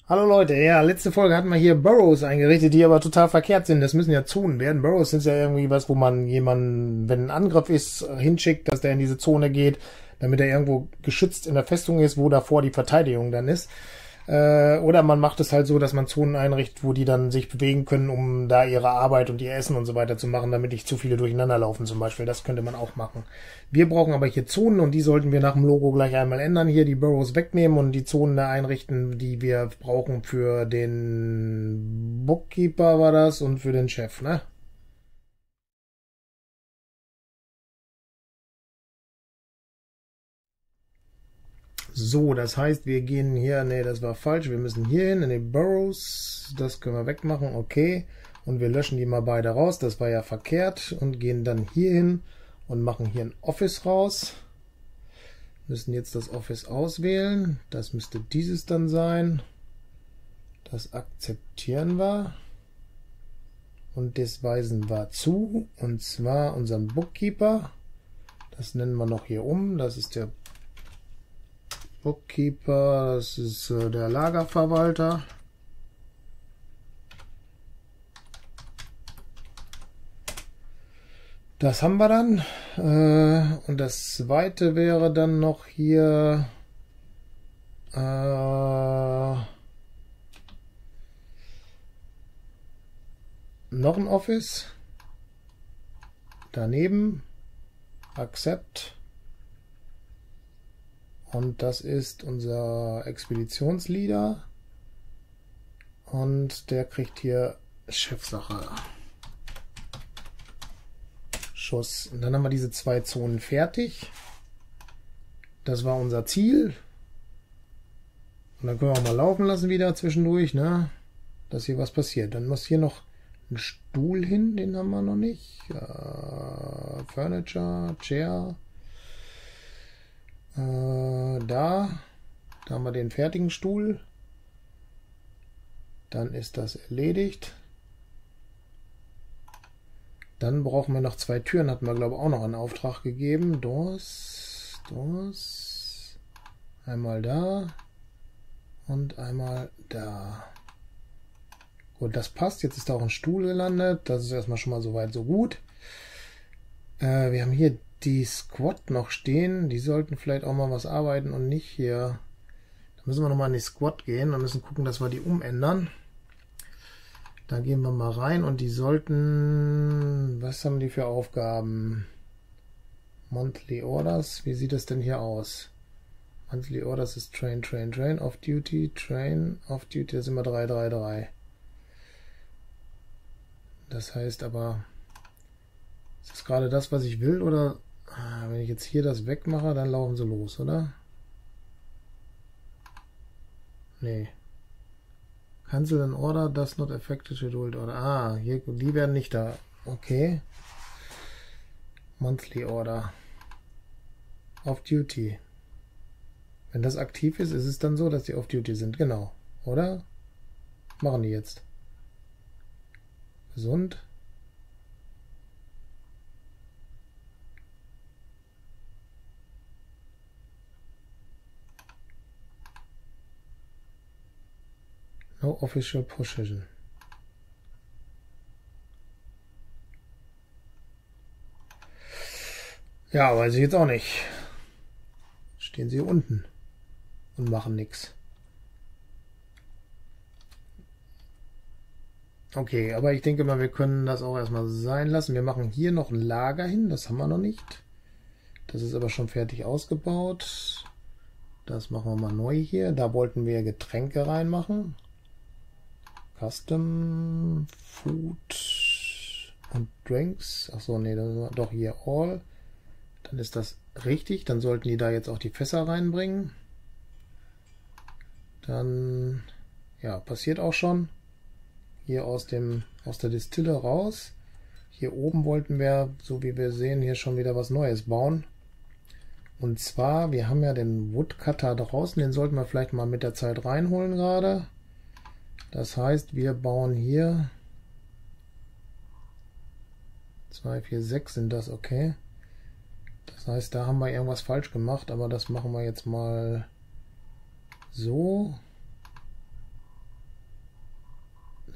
Hallo Leute, ja, letzte Folge hatten wir hier Burrows eingerichtet, die aber total verkehrt sind. Das müssen ja Zonen werden. Burrows sind ja irgendwie was, wo man jemanden, wenn ein Angriff ist, hinschickt, dass der in diese Zone geht, damit er irgendwo geschützt in der Festung ist, wo davor die Verteidigung dann ist. Oder man macht es halt so, dass man Zonen einrichtet, wo die dann sich bewegen können, um da ihre Arbeit und ihr Essen und so weiter zu machen, damit nicht zu viele durcheinander laufen zum Beispiel. Das könnte man auch machen. Wir brauchen aber hier Zonen und die sollten wir nach dem Logo gleich einmal ändern. Hier die Burrows wegnehmen und die Zonen da einrichten, die wir brauchen für den Bookkeeper war das und für den Chef, ne? So, das heißt, wir gehen hier, nee, das war falsch, wir müssen hier hin, in die Burrows, das können wir wegmachen, okay, und wir löschen die mal beide raus, das war ja verkehrt, und gehen dann hier hin und machen hier ein Office raus, müssen jetzt das Office auswählen, das müsste dieses dann sein, das akzeptieren wir, und das weisen wir zu, und zwar unseren Bookkeeper, das nennen wir noch hier um, das ist der Bookkeeper, das ist der Lagerverwalter. Das haben wir dann. Und das zweite wäre dann noch hier noch ein Office. Daneben Accept. Und das ist unser Expeditionsleader. Und der kriegt hier Chefsache. Schuss. Und dann haben wir diese zwei Zonen fertig. Das war unser Ziel. Und dann können wir auch mal laufen lassen wieder zwischendurch, ne? Dass hier was passiert. Dann muss hier noch ein Stuhl hin, den haben wir noch nicht. Furniture, Chair. Da haben wir den fertigen Stuhl. Dann ist das erledigt. Dann brauchen wir noch zwei Türen, hatten wir glaube ich auch noch einen Auftrag gegeben. Doors. Einmal da und einmal da. Gut, das passt. Jetzt ist da auch ein Stuhl gelandet. Das ist erstmal schon mal so weit, so gut. Wir haben hier die Squad noch stehen. Die sollten vielleicht auch mal was arbeiten und nicht hier. Da müssen wir nochmal in die Squad gehen und müssen gucken, dass wir die umändern. Da gehen wir mal rein und die sollten... Was haben die für Aufgaben? Monthly Orders. Wie sieht das denn hier aus? Monthly Orders ist Train, Off-Duty, Train, Off-Duty. Das ist immer 3. Das heißt aber... Ist das gerade das, was ich will, oder... Wenn ich jetzt hier das wegmache, dann laufen sie los, oder? Nee. Cancel an Order, does not affect the scheduled order. Ah, hier, die werden nicht da. Okay. Monthly Order. Off Duty. Wenn das aktiv ist, ist es dann so, dass die Off Duty sind. Genau. Oder? Machen die jetzt. Gesund. No official position. Ja, weiß ich jetzt auch nicht. Stehen sie unten und machen nichts. Okay, aber ich denke mal, wir können das auch erstmal sein lassen. Wir machen hier noch ein Lager hin, das haben wir noch nicht. Das ist aber schon fertig ausgebaut. Das machen wir mal neu hier. Da wollten wir Getränke reinmachen. Custom, Food und Drinks. Achso, nee, das war doch hier All. Dann ist das richtig. Dann sollten die da jetzt auch die Fässer reinbringen. Dann, ja, passiert auch schon. Hier aus der Distille raus. Hier oben wollten wir, so wie wir sehen, hier schon wieder was Neues bauen. Und zwar, wir haben ja den Woodcutter draußen. Den sollten wir vielleicht mal mit der Zeit reinholen gerade. Das heißt, wir bauen hier 2, 4, 6 sind das, okay. Das heißt, da haben wir irgendwas falsch gemacht, aber das machen wir jetzt mal so.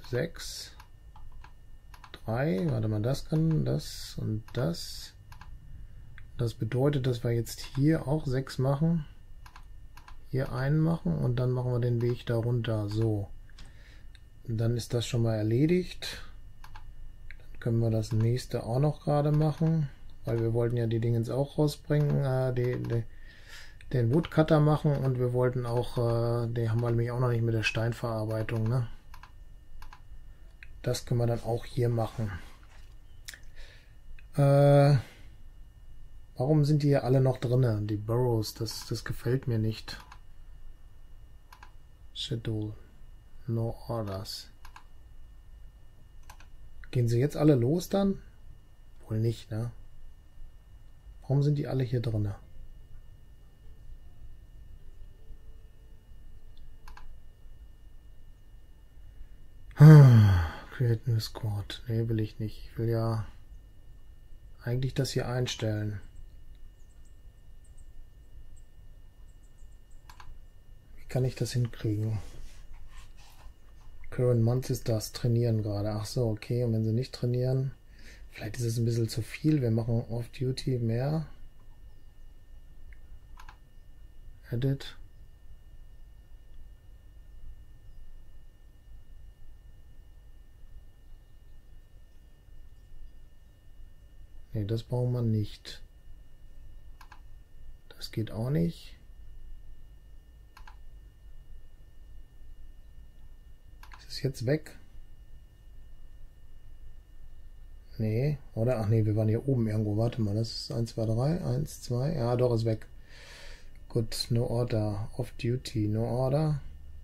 6, 3, warte mal, das kann das und das. Das bedeutet, dass wir jetzt hier auch 6 machen. Hier einen machen und dann machen wir den Weg da runter. So. Und dann ist das schon mal erledigt. Dann können wir das nächste auch noch gerade machen, weil wir wollten ja die Dingens auch rausbringen, den Woodcutter machen und wir wollten auch, den haben wir nämlich auch noch nicht mit der Steinverarbeitung, ne? Das können wir dann auch hier machen. Warum sind die hier alle noch drin? Die Burrows, das gefällt mir nicht. Schedule. No orders. Gehen sie jetzt alle los dann? Wohl nicht, ne? Warum sind die alle hier drin? Create New Squad. Ne, will ich nicht. Ich will ja eigentlich das hier einstellen. Wie kann ich das hinkriegen? Current Month ist das. Trainieren gerade. Ach so, okay. Und wenn sie nicht trainieren, vielleicht ist es ein bisschen zu viel. Wir machen Off-Duty mehr. Edit. Ne, das brauchen wir nicht. Das geht auch nicht. Ist es jetzt weg? Nee, oder? Ach nee, wir waren hier oben irgendwo. Warte mal, das ist 1, 2, 3. 1, 2. Ja, doch, ist weg. Gut, no order. Off duty, no order.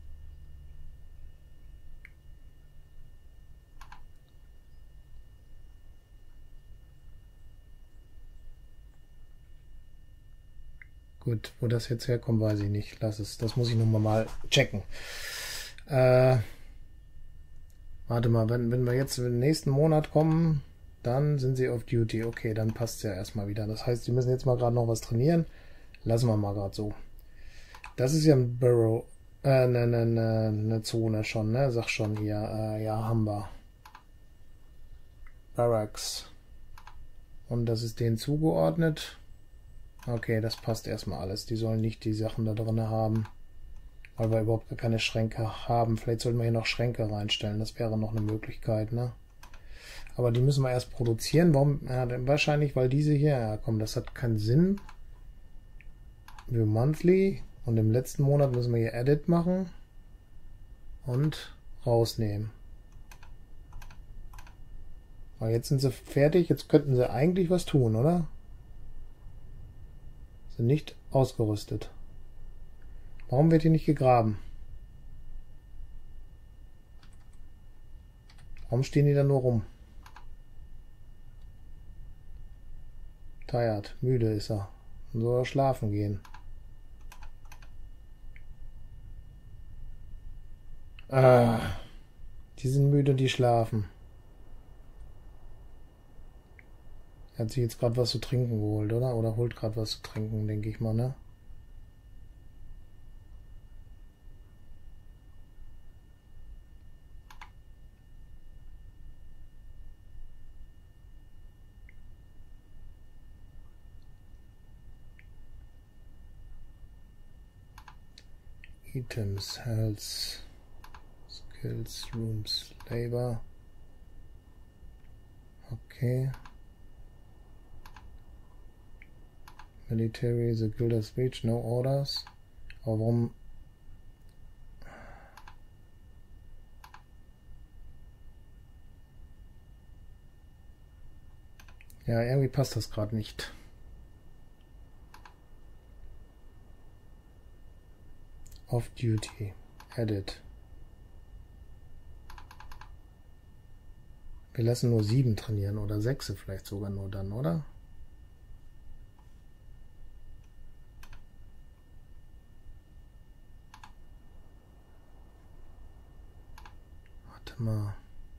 Gut, wo das jetzt herkommt, weiß ich nicht. Lass es. Das muss ich nochmal mal checken. Warte mal, wenn wir jetzt im nächsten Monat kommen, dann sind sie off duty. Okay, dann passt es ja erstmal wieder. Das heißt, sie müssen jetzt mal gerade noch was trainieren. Lassen wir mal gerade so. Das ist ja ein Burrow, ne Zone schon, ne? Sag schon hier, ja, haben wir. Barracks. Und das ist denen zugeordnet. Okay, das passt erstmal alles. Die sollen nicht die Sachen da drin haben, weil wir überhaupt keine Schränke haben. Vielleicht sollten wir hier noch Schränke reinstellen. Das wäre noch eine Möglichkeit, ne? Aber die müssen wir erst produzieren. Warum? Ja, wahrscheinlich, weil diese hier, ja komm, das hat keinen Sinn. View Monthly. Und im letzten Monat müssen wir hier Edit machen und rausnehmen. Aber jetzt sind sie fertig. Jetzt könnten sie eigentlich was tun, oder? Sind nicht ausgerüstet. Warum wird hier nicht gegraben? Warum stehen die da nur rum? Tired, müde ist er. Und soll er schlafen gehen. Die sind müde und die schlafen. Er hat sich jetzt gerade was zu trinken geholt, oder? Oder holt gerade was zu trinken, denke ich mal, ne? Items, Health, Skills, Rooms, Labor. Okay. Military, the Guilder's Speech, no orders. Aber warum? Ja, irgendwie passt das gerade nicht. Off Duty. Edit. Wir lassen nur 7 trainieren oder 6 vielleicht sogar nur dann, oder? Warte mal.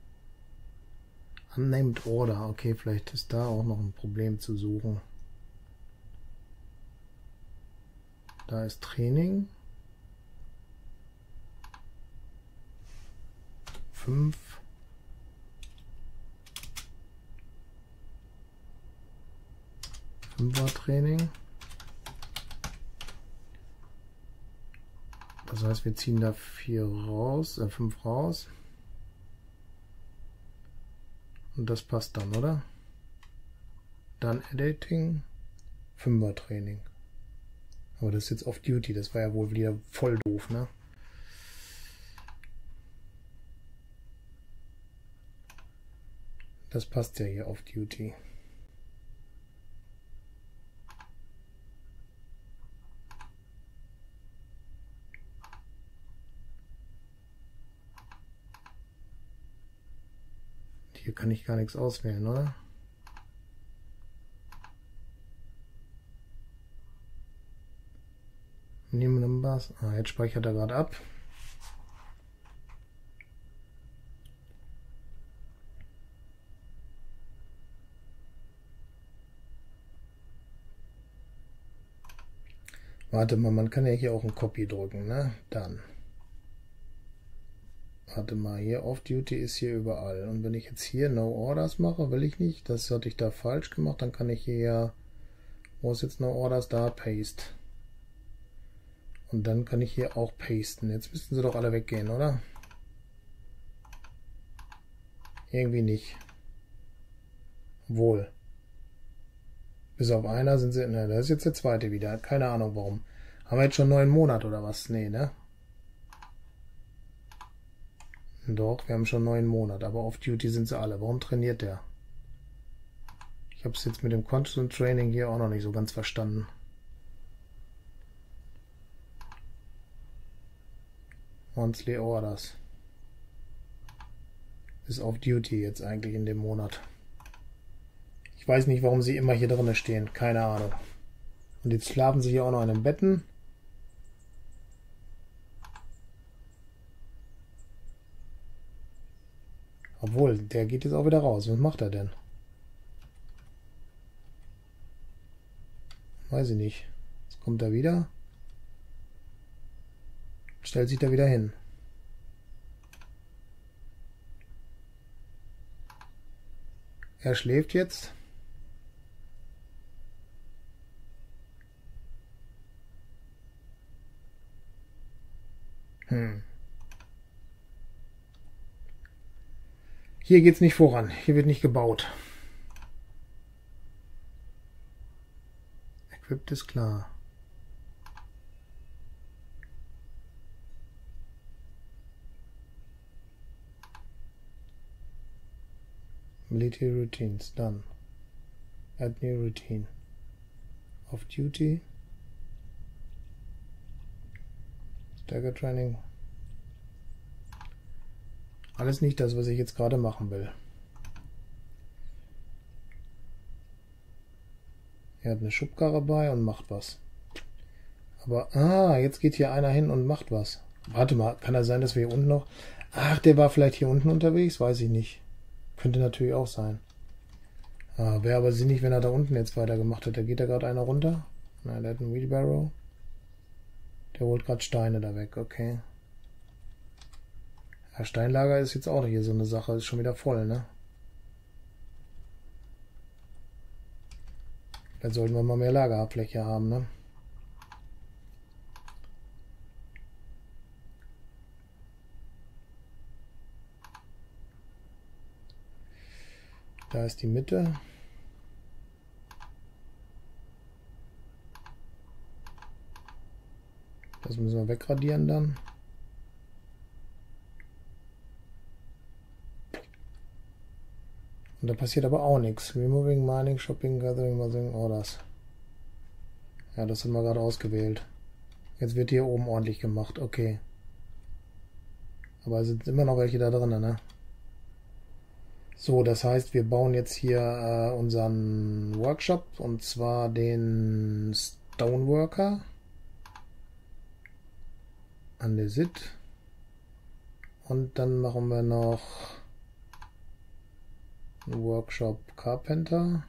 Unnamed Order. Okay, vielleicht ist da auch noch ein Problem zu suchen. Da ist Training. 5. Training. Das heißt, wir ziehen da 4 raus, 5 raus. Und das passt dann, oder? Dann Editing, 5er Training. Aber das ist jetzt Off-Duty, das war ja wohl wieder voll doof, ne? Das passt ja hier Off-Duty. Hier kann ich gar nichts auswählen, oder? Numbers. Ah, jetzt speichert er gerade ab. Warte mal, man kann ja hier auch ein Copy drücken, ne? Dann. Warte mal, hier Off-Duty ist hier überall. Und wenn ich jetzt hier No Orders mache, will ich nicht. Das hatte ich da falsch gemacht. Dann kann ich hier, wo ist jetzt No Orders? Da, Paste. Und dann kann ich hier auch pasten. Jetzt müssten sie doch alle weggehen, oder? Irgendwie nicht. Wohl. Bis auf einer sind sie, ne, das ist jetzt der zweite wieder. Keine Ahnung warum. Haben wir jetzt schon 9 Monate oder was? Nee, ne? Doch, wir haben schon 9 Monate, aber Off-Duty sind sie alle. Warum trainiert der? Ich habe es jetzt mit dem Constant Training hier auch noch nicht so ganz verstanden. Monthly Orders. Ist Off-Duty jetzt eigentlich in dem Monat. Ich weiß nicht, warum sie immer hier drin stehen. Keine Ahnung. Und jetzt schlafen sie hier auch noch in den Betten. Obwohl, der geht jetzt auch wieder raus. Was macht er denn? Weiß ich nicht. Jetzt kommt er wieder. Stellt sich da wieder hin. Er schläft jetzt. Hier geht es nicht voran. Hier wird nicht gebaut. Equipped ist klar. Military Routines, done. Add new routine. Off duty. Stagger Training. Alles nicht das, was ich jetzt gerade machen will. Er hat eine Schubkarre bei und macht was. Aber, jetzt geht hier einer hin und macht was. Warte mal, kann das sein, dass wir hier unten noch... Ach, der war vielleicht hier unten unterwegs? Weiß ich nicht. Könnte natürlich auch sein. Wäre aber sinnig, wenn er da unten jetzt weitergemacht hat. Da geht da gerade einer runter. Nein, der hat einen Wheelbarrow. Der holt gerade Steine da weg, okay. Ja, Steinlager ist jetzt auch hier so eine Sache. Ist schon wieder voll, ne? Vielleicht sollten wir mal mehr Lagerfläche haben, ne? Da ist die Mitte. Das müssen wir wegradieren dann. Und da passiert aber auch nichts. Removing, Mining, Shopping, Gathering, Mothering, Orders. Ja, das haben wir gerade ausgewählt. Jetzt wird hier oben ordentlich gemacht. Okay. Aber es sind immer noch welche da drin, ne? So, das heißt, wir bauen jetzt hier unseren Workshop, und zwar den Stoneworker. Andesit. Und dann machen wir noch einen Workshop Carpenter.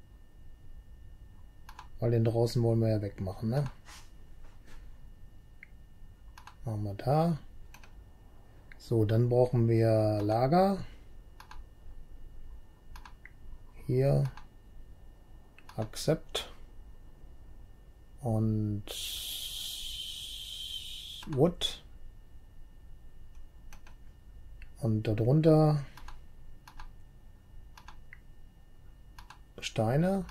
Weil den draußen wollen wir ja wegmachen, ne? Machen wir da. So, dann brauchen wir Lager. Hier Accept und Wood und darunter Steine,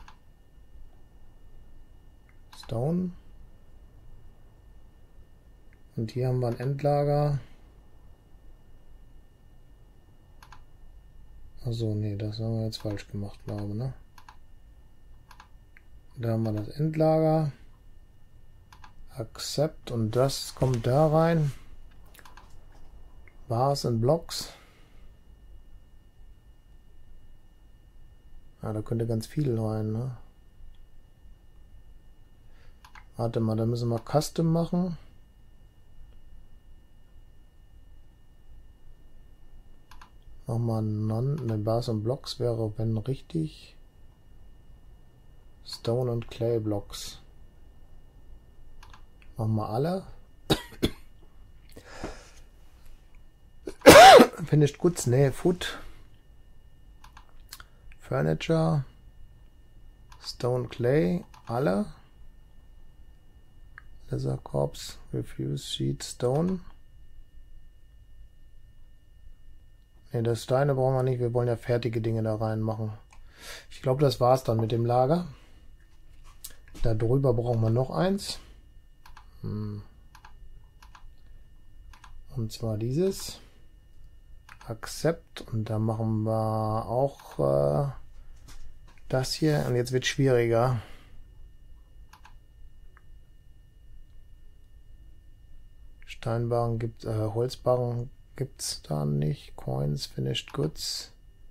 Stone, und hier haben wir ein Endlager. Also nee, das haben wir jetzt falsch gemacht, glaube ich, ne? Da haben wir das Endlager, Accept, und das kommt da rein. Bars und Blocks. Ja, da könnte ganz viel rein, ne? Warte mal, da müssen wir Custom machen. Machen wir None, ne, Bars und Blocks wäre, wenn richtig. Stone und Clay Blocks. Machen wir alle. Finished Goods, ne, Food. Furniture. Stone, Clay, alle. Leather Corps, Refuse, Sheet, Stone. Ne, das Steine brauchen wir nicht, wir wollen ja fertige Dinge da reinmachen. Ich glaube, das war's dann mit dem Lager. Da drüber brauchen wir noch eins. Und zwar dieses. Accept. Und da machen wir auch das hier. Und jetzt wird es schwieriger. Steinbarren gibt Holzbarren gibt es da nicht. Coins, Finished Goods.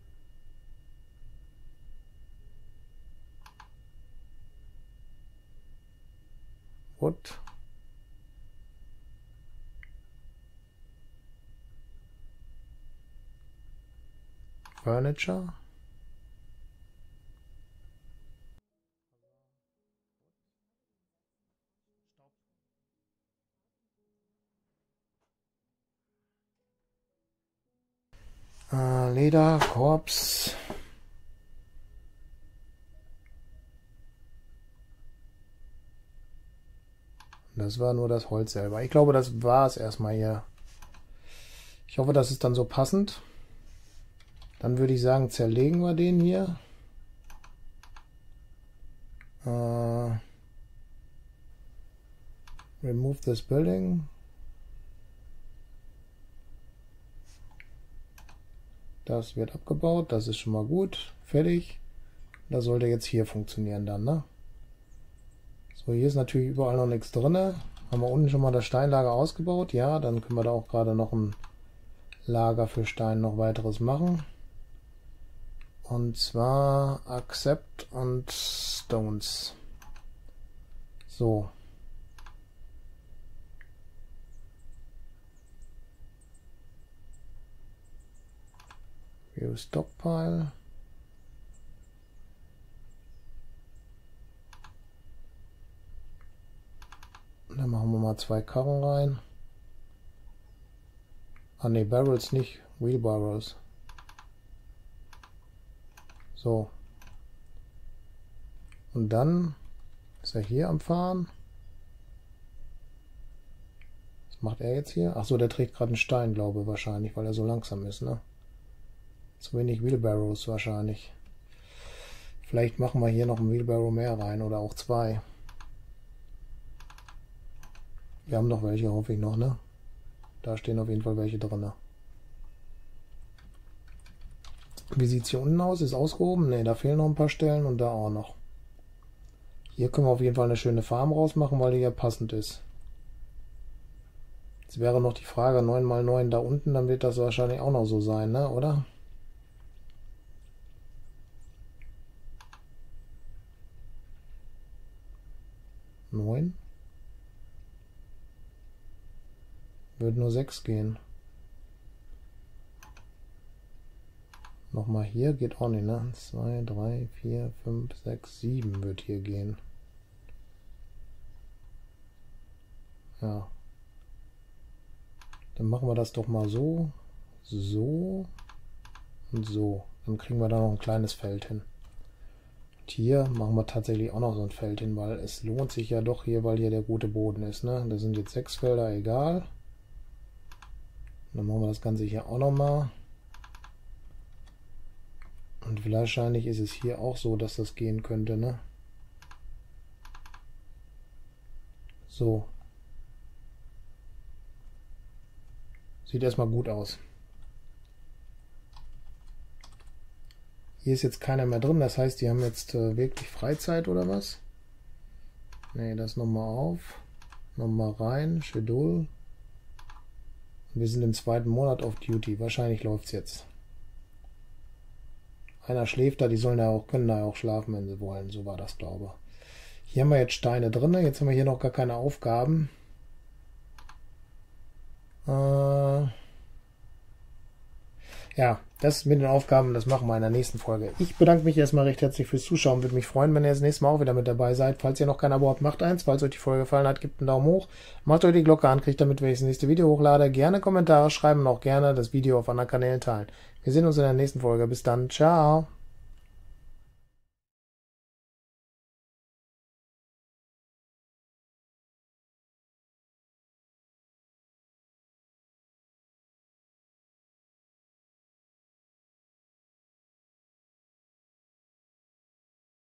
Wood. Furniture. Leder, Korps. Das war nur das Holz selber. Ich glaube, das war es erstmal hier. Ich hoffe, das ist dann so passend. Dann würde ich sagen, zerlegen wir den hier. Remove this building. Das wird abgebaut. Das ist schon mal gut. Fertig. Das sollte jetzt hier funktionieren dann, ne? So, hier ist natürlich überall noch nichts drin. Haben wir unten schon mal das Steinlager ausgebaut? Ja, dann können wir da auch gerade noch ein Lager für Stein noch weiteres machen. Und zwar Accept und Stones. So. View Stockpile. Dann machen wir mal 2 Karren rein. Ah ne, Barrels nicht, Wheelbarrows. So. Und dann ist er hier am Fahren. Was macht er jetzt hier? Ach so, der trägt gerade einen Stein, glaube ich, wahrscheinlich, weil er so langsam ist, ne? Zu wenig Wheelbarrows wahrscheinlich. Vielleicht machen wir hier noch ein Wheelbarrow mehr rein oder auch 2. Wir haben noch welche, hoffe ich noch, ne? Da stehen auf jeden Fall welche drin. Wie sieht es hier unten aus? Ist ausgehoben? Ne, da fehlen noch ein paar Stellen und da auch noch. Hier können wir auf jeden Fall eine schöne Farm rausmachen, weil die ja passend ist. Jetzt wäre noch die Frage, 9×9 da unten, dann wird das wahrscheinlich auch noch so sein, ne? Oder? Neun? Würde nur 6 gehen. Nochmal hier, geht auch nicht, ne? 2, 3, 4, 5, 6, 7 wird hier gehen. Ja. Dann machen wir das doch mal so, so und so. Dann kriegen wir da noch ein kleines Feld hin. Und hier machen wir tatsächlich auch noch so ein Feld hin, weil es lohnt sich ja doch hier, weil hier der gute Boden ist. Ne? Das sind jetzt 6 Felder, egal. Und dann machen wir das Ganze hier auch noch mal. Und wahrscheinlich ist es hier auch so, dass das gehen könnte. Ne? So. Sieht erstmal gut aus. Hier ist jetzt keiner mehr drin, das heißt, die haben jetzt wirklich Freizeit oder was? Ne, das nochmal auf. Nochmal rein, Schedule. Wir sind im 2. Monat auf Duty. Wahrscheinlich läuft es jetzt. Einer schläft da, die sollen da auch, können da auch schlafen, wenn sie wollen. So war das, glaube ich. Hier haben wir jetzt Steine drin. Jetzt haben wir hier noch gar keine Aufgaben. Ja, das mit den Aufgaben, das machen wir in der nächsten Folge. Ich bedanke mich erstmal recht herzlich fürs Zuschauen. Würde mich freuen, wenn ihr das nächste Mal auch wieder mit dabei seid. Falls ihr noch kein Abo habt, macht eins. Falls euch die Folge gefallen hat, gebt einen Daumen hoch. Macht euch die Glocke an, kriegt damit, wenn ich das nächste Video hochlade. Gerne Kommentare schreiben und auch gerne das Video auf anderen Kanälen teilen. Wir sehen uns in der nächsten Folge. Bis dann. Ciao.